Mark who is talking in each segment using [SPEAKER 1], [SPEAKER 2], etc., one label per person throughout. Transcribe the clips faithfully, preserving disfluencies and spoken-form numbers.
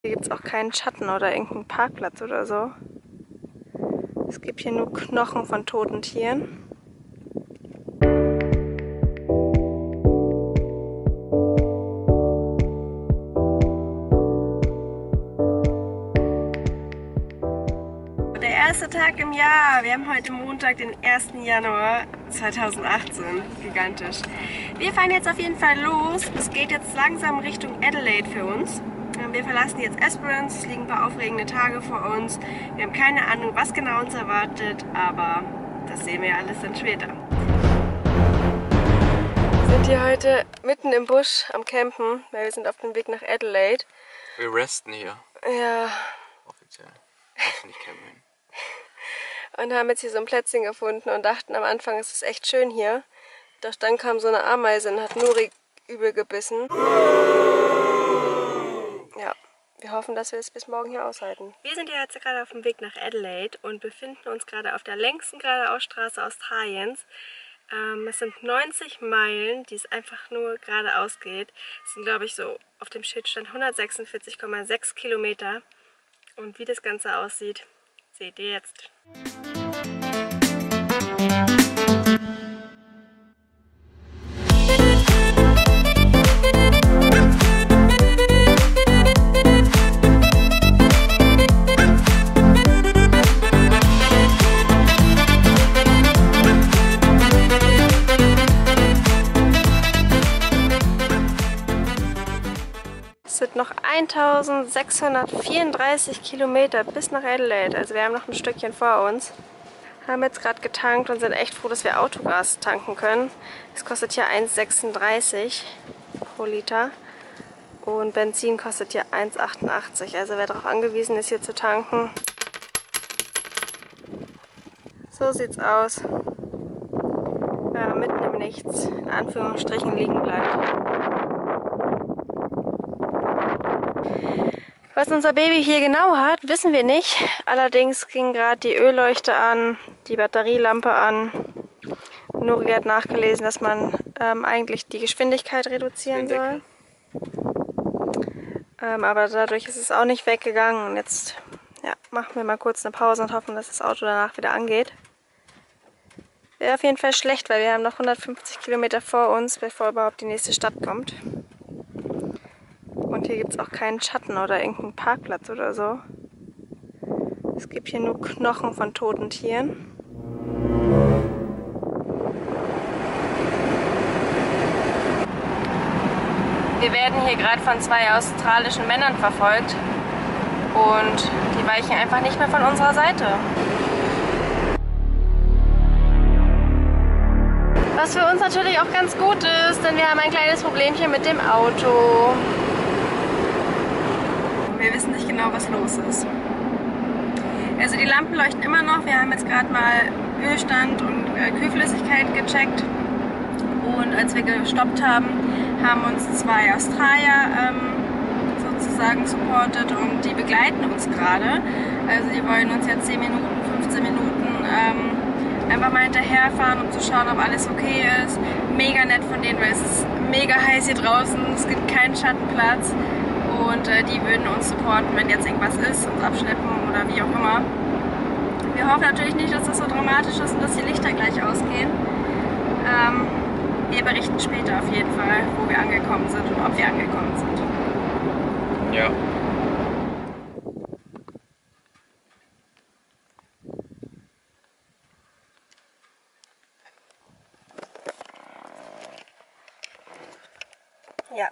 [SPEAKER 1] Hier gibt es auch keinen Schatten oder irgendeinen Parkplatz oder so. Es gibt hier nur Knochen von toten Tieren. Der erste Tag im Jahr. Wir haben heute Montag, den ersten Januar zweitausendachtzehn. Gigantisch. Wir fahren jetzt auf jeden Fall los. Es geht jetzt langsam Richtung Adelaide für uns. Wir verlassen jetzt Esperance. Es liegen ein paar aufregende Tage vor uns. Wir haben keine Ahnung, was genau uns erwartet, aber das sehen wir ja alles dann später. Wir sind hier heute mitten im Busch am Campen, weil wir sind auf dem Weg nach Adelaide.
[SPEAKER 2] Wir resten hier.
[SPEAKER 1] Ja.
[SPEAKER 2] Offiziell. Das nicht campen.
[SPEAKER 1] Und haben jetzt hier so ein Plätzchen gefunden und dachten am Anfang, es ist echt schön hier. Doch dann kam so eine Ameise und hat Nuri übel gebissen. Ja, wir hoffen, dass wir es bis morgen hier aushalten. Wir sind ja jetzt gerade auf dem Weg nach Adelaide und befinden uns gerade auf der längsten Geradeausstraße Australiens. Ähm, es sind neunzig Meilen, die es einfach nur geradeaus geht. Es sind, glaube ich, so auf dem Schild stand hundertsechsundvierzig Komma sechs Kilometer. Und wie das Ganze aussieht, seht ihr jetzt. Es sind noch eintausendsechshundertvierunddreißig Kilometer bis nach Adelaide, also wir haben noch ein Stückchen vor uns. Haben jetzt gerade getankt und sind echt froh, dass wir Autogas tanken können. Es kostet hier eins Komma sechsunddreißig pro Liter und Benzin kostet hier eins Komma achtundachtzig, also wer darauf angewiesen ist, hier zu tanken. So sieht's aus, wenn man mitten im Nichts in Anführungsstrichen liegen bleibt. Was unser Baby hier genau hat, wissen wir nicht. Allerdings ging gerade die Ölleuchte an, die Batterielampe an. Nuri hat nachgelesen, dass man ähm, eigentlich die Geschwindigkeit reduzieren soll. Ähm, aber dadurch ist es auch nicht weggegangen. Und jetzt ja, machen wir mal kurz eine Pause und hoffen, dass das Auto danach wieder angeht. Wäre auf jeden Fall schlecht, weil wir haben noch hundertfünfzig Kilometer vor uns, bevor überhaupt die nächste Stadt kommt. Und hier gibt es auch keinen Schatten oder irgendeinen Parkplatz oder so. Es gibt hier nur Knochen von toten Tieren. Wir werden hier gerade von zwei australischen Männern verfolgt. Und die weichen einfach nicht mehr von unserer Seite. Was für uns natürlich auch ganz gut ist, denn wir haben ein kleines Problemchen mit dem Auto. Wir wissen nicht genau, was los ist. Also die Lampen leuchten immer noch. Wir haben jetzt gerade mal Ölstand und äh, Kühlflüssigkeit gecheckt. Und als wir gestoppt haben, haben uns zwei Australier ähm, sozusagen supportet und die begleiten uns gerade. Also die wollen uns jetzt zehn Minuten, fünfzehn Minuten ähm, einfach mal hinterherfahren, um zu schauen, ob alles okay ist. Mega nett von denen, weil es ist mega heiß hier draußen. Es gibt keinen Schattenplatz. Und äh, die würden uns supporten, wenn jetzt irgendwas ist, uns abschleppen oder wie auch immer. Wir hoffen natürlich nicht, dass das so dramatisch ist und dass die Lichter gleich ausgehen. Ähm, wir berichten später auf jeden Fall, wo wir angekommen sind und ob wir angekommen sind.
[SPEAKER 2] Ja.
[SPEAKER 1] Ja.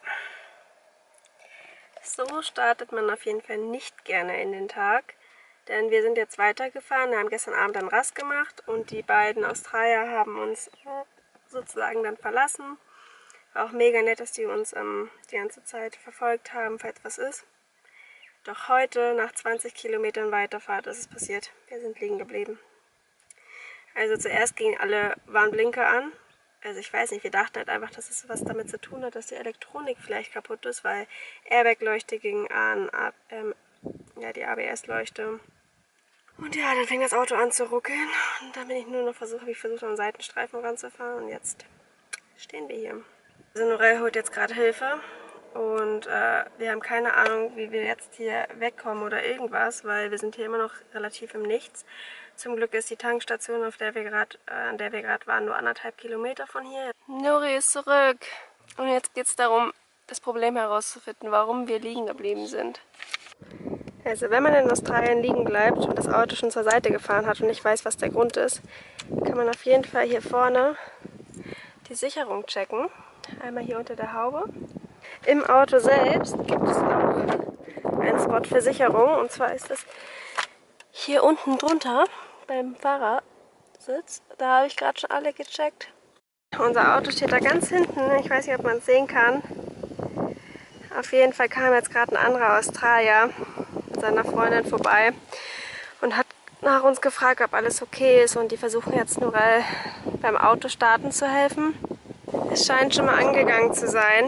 [SPEAKER 1] So startet man auf jeden Fall nicht gerne in den Tag, denn wir sind jetzt weitergefahren, wir haben gestern Abend dann Rast gemacht und die beiden Australier haben uns sozusagen dann verlassen. War auch mega nett, dass die uns ähm, die ganze Zeit verfolgt haben, falls was ist. Doch heute, nach zwanzig Kilometern Weiterfahrt, ist es passiert. Wir sind liegen geblieben. Also zuerst gingen alle Warnblinker an. Also ich weiß nicht, wir dachten halt einfach, dass es was damit zu tun hat, dass die Elektronik vielleicht kaputt ist, weil Airbag-Leuchte ging an, ähm, ja, die A B S-Leuchte. Und ja, dann fing das Auto an zu ruckeln und dann bin ich nur noch versucht, habe ich versucht, am Seitenstreifen ranzufahren und jetzt stehen wir hier. Also Norel holt jetzt gerade Hilfe Und äh, wir haben keine Ahnung, wie wir jetzt hier wegkommen oder irgendwas, weil wir sind hier immer noch relativ im Nichts. Zum Glück ist die Tankstation, auf der wir grad, äh, an der wir gerade waren, nur anderthalb Kilometer von hier. Nuri ist zurück. Und jetzt geht es darum, das Problem herauszufinden, warum wir liegen geblieben sind. Also wenn man in Australien liegen bleibt und das Auto schon zur Seite gefahren hat und nicht weiß, was der Grund ist, kann man auf jeden Fall hier vorne die Sicherung checken. Einmal hier unter der Haube. Im Auto selbst gibt es noch einen Spot für Sicherung. Und zwar ist es hier unten drunter beim Fahrersitz. Da habe ich gerade schon alle gecheckt. Unser Auto steht da ganz hinten. Ich weiß nicht, ob man es sehen kann. Auf jeden Fall kam jetzt gerade ein anderer Australier mit seiner Freundin vorbei und hat nach uns gefragt, ob alles okay ist. Und die versuchen jetzt nur beim Autostarten zu helfen. Es scheint schon mal angegangen zu sein.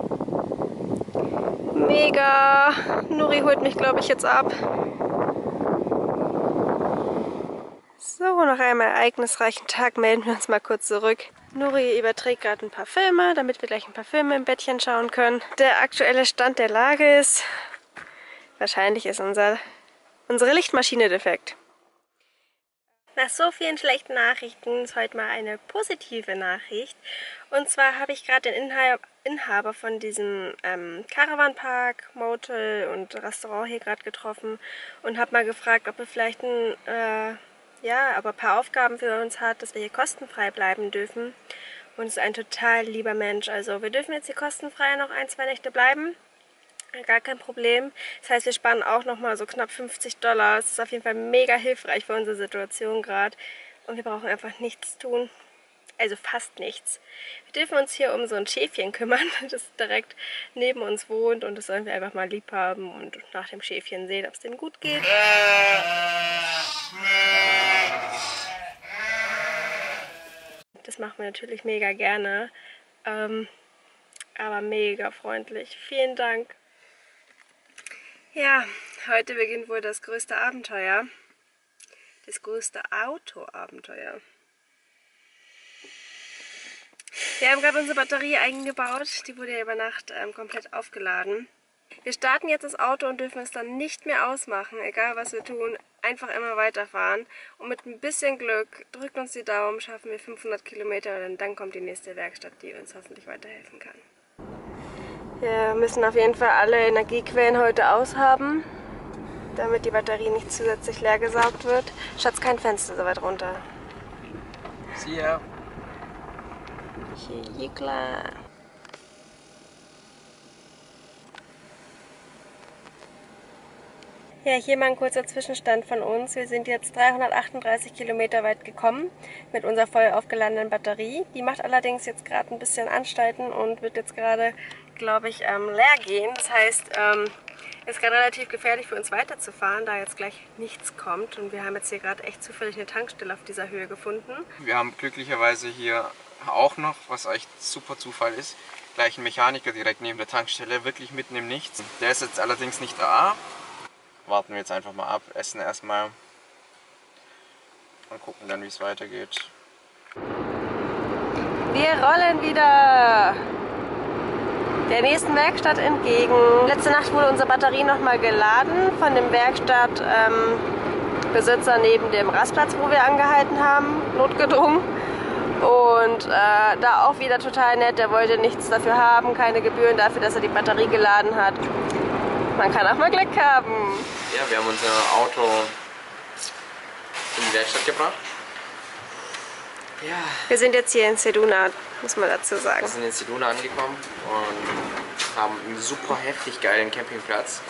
[SPEAKER 1] Mega! Nuri holt mich, glaube ich, jetzt ab. So, nach einem ereignisreichen Tag melden wir uns mal kurz zurück. Nuri überträgt gerade ein paar Filme, damit wir gleich ein paar Filme im Bettchen schauen können. Der aktuelle Stand der Lage ist, wahrscheinlich ist unser, unsere Lichtmaschine defekt. Nach so vielen schlechten Nachrichten ist heute mal eine positive Nachricht. Und zwar habe ich gerade den Inhaber von diesem ähm, Caravanpark, Motel und Restaurant hier gerade getroffen und habe mal gefragt, ob er vielleicht ein, äh, ja, aber ein paar Aufgaben für uns hat, dass wir hier kostenfrei bleiben dürfen. Und es ist ein total lieber Mensch. Also wir dürfen jetzt hier kostenfrei noch ein, zwei Nächte bleiben. Gar kein Problem. Das heißt, wir sparen auch nochmal so knapp fünfzig Dollar. Das ist auf jeden Fall mega hilfreich für unsere Situation gerade. Und wir brauchen einfach nichts tun. Also fast nichts. Wir dürfen uns hier um so ein Schäfchen kümmern, das direkt neben uns wohnt. Und das sollen wir einfach mal lieb haben und nach dem Schäfchen sehen, ob es dem gut geht. Das machen wir natürlich mega gerne. Ähm, aber mega freundlich. Vielen Dank. Ja, heute beginnt wohl das größte Abenteuer. Das größte Autoabenteuer. Wir haben gerade unsere Batterie eingebaut. Die wurde ja über Nacht ähm, komplett aufgeladen. Wir starten jetzt das Auto und dürfen es dann nicht mehr ausmachen, egal was wir tun. Einfach immer weiterfahren. Und mit ein bisschen Glück, drückt uns die Daumen, schaffen wir fünfhundert Kilometer und dann kommt die nächste Werkstatt, die uns hoffentlich weiterhelfen kann. Wir müssen auf jeden Fall alle Energiequellen heute aushaben, damit die Batterie nicht zusätzlich leer gesaugt wird. Schatz, kein Fenster so weit runter.
[SPEAKER 2] See ya.
[SPEAKER 1] Ja, klar. Ja, hier mal ein kurzer Zwischenstand von uns. Wir sind jetzt dreihundertachtunddreißig Kilometer weit gekommen mit unserer voll aufgeladenen Batterie. Die macht allerdings jetzt gerade ein bisschen Anstalten und wird jetzt gerade, glaube ich, ähm, leer gehen. Das heißt, ähm, es ist gerade relativ gefährlich für uns weiterzufahren, da jetzt gleich nichts kommt. Und wir haben jetzt hier gerade echt zufällig eine Tankstelle auf dieser Höhe gefunden.
[SPEAKER 2] Wir haben glücklicherweise hier auch noch, was echt super Zufall ist, gleich einen Mechaniker direkt neben der Tankstelle, wirklich mitten im Nichts. Der ist jetzt allerdings nicht da. Warten wir jetzt einfach mal ab, essen erstmal und gucken dann, wie es weitergeht.
[SPEAKER 1] Wir rollen wieder der nächsten Werkstatt entgegen. Letzte Nacht wurde unsere Batterie nochmal geladen von dem Werkstattbesitzer ähm, neben dem Rastplatz, wo wir angehalten haben, notgedrungen. Und äh, da auch wieder total nett, der wollte nichts dafür haben, keine Gebühren dafür, dass er die Batterie geladen hat. Man kann auch mal Glück haben.
[SPEAKER 2] Ja, wir haben unser Auto in die Werkstatt gebracht. Ja.
[SPEAKER 1] Wir sind jetzt hier in Ceduna, muss man dazu sagen.
[SPEAKER 2] Wir sind in Ceduna angekommen und haben einen super heftig geilen Campingplatz.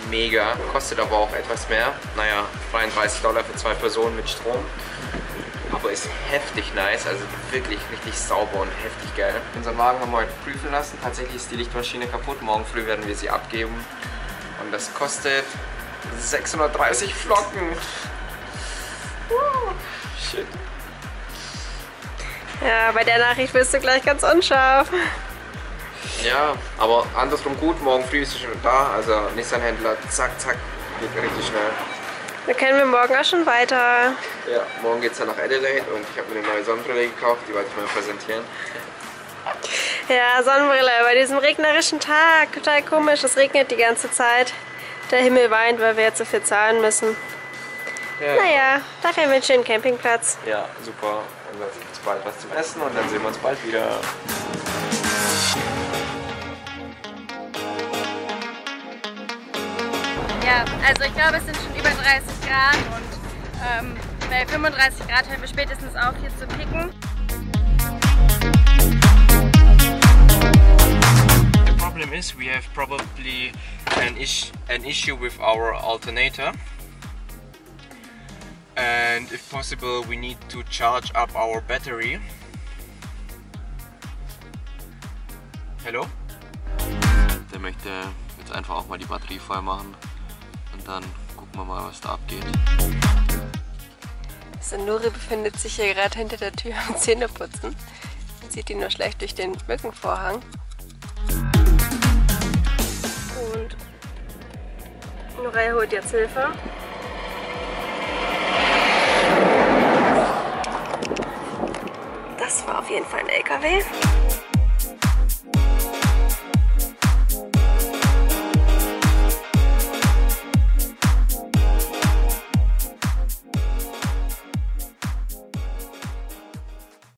[SPEAKER 2] mega, kostet aber auch etwas mehr. Naja, dreiunddreißig Dollar für zwei Personen mit Strom. Aber ist heftig nice, also wirklich richtig sauber und heftig geil. Unseren Wagen haben wir heute prüfen lassen. Tatsächlich ist die Lichtmaschine kaputt. Morgen früh werden wir sie abgeben. Und das kostet sechshundertdreißig Flocken. Uh, shit.
[SPEAKER 1] Ja, bei der Nachricht wirst du gleich ganz unscharf.
[SPEAKER 2] Ja, aber andersrum gut. Morgen früh ist sie schon da. Also Nissan-Händler, zack, zack, geht richtig schnell.
[SPEAKER 1] Dann können wir morgen auch schon weiter.
[SPEAKER 2] Ja, morgen geht es dann nach Adelaide und ich habe mir eine neue Sonnenbrille gekauft, die wollte ich mal präsentieren.
[SPEAKER 1] Ja, Sonnenbrille bei diesem regnerischen Tag. Total komisch, es regnet die ganze Zeit. Der Himmel weint, weil wir jetzt so viel zahlen müssen. Ja. Naja, dafür haben wir einen schönen Campingplatz.
[SPEAKER 2] Ja, super. Und jetzt gibt es bald was zum Essen und dann sehen wir uns bald wieder.
[SPEAKER 1] Ja, also ich glaube, es sind schon über dreißig Grad und ähm, bei fünfunddreißig Grad hören wir spätestens auf, hier zu picken.
[SPEAKER 2] The problem is we have probably an, is an issue with our alternator. And if possible, we need to charge up our battery. Hello? Der möchte jetzt einfach auch mal die Batterie voll machen. Und dann gucken wir mal, was da abgeht.
[SPEAKER 1] Sanuri befindet sich hier gerade hinter der Tür am Zähneputzen. Man sieht ihn nur schlecht durch den Mückenvorhang. Und Nuray holt jetzt Hilfe. Das war auf jeden Fall ein L K W.